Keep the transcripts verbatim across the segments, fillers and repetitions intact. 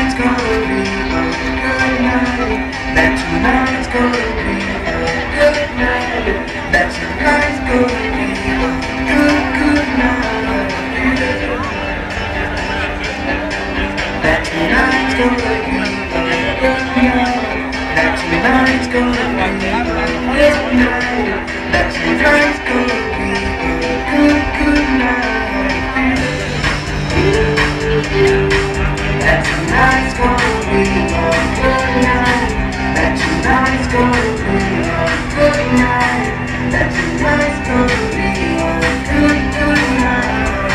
tonight's gonna be a good night. That tonight's gonna be a good night. That tonight's gonna be a good, good night. That tonight's gonna be a good night. That tonight's gonna be a good night. That tonight's gonna be a good, good night. That tonight's gonna be a good night. That tonight's gonna be a good night. That tonight's gonna be a good, good night.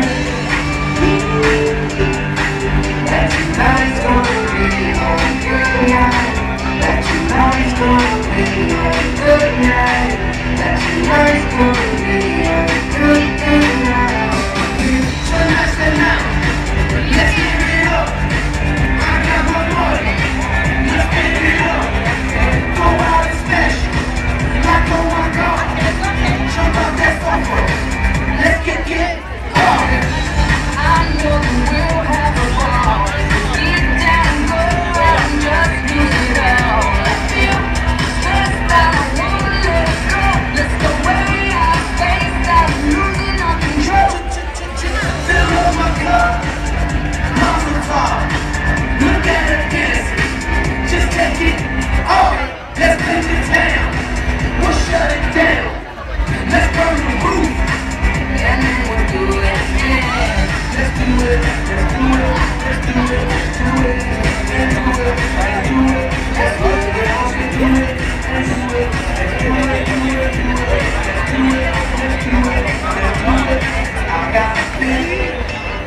That tonight's gonna be a good night. That tonight's gonna be a good night. That tonight's gonna be a good, good night. Tonight's the night. Let's give it up. I got my money. Let's give it up. Go out and smash it. Like oh my God. Jump out that sofa. Let's get it up. I know we'll have a ball. Get down and go out and just do it all. I feel stressed out, I wanna let it go. Let's go way out, face out, losing our control. Fill up my cup. Muscle talk. Look at her dancing. Just take it off. Let's clean the town. We'll shut it down. Let's burn the roof. And then we'll do it again. Let's do it. Let's do it. Let's do it. Let's do it. Let's do it. Let's do it. Let's do it. Let's do it. Let's do it. Let's do it. Let's do it. Let's do it. Let's do it. Let's do it. I got a feeling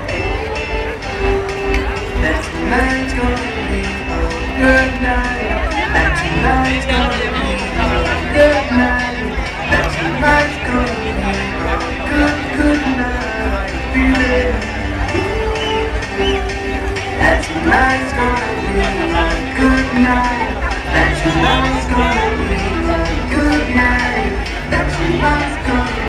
that tonight's gonna be a good night. That tonight's gonna be a good night. That tonight's gonna be a good, good night. Feel it. That tonight's gonna be a good night. That tonight's gonna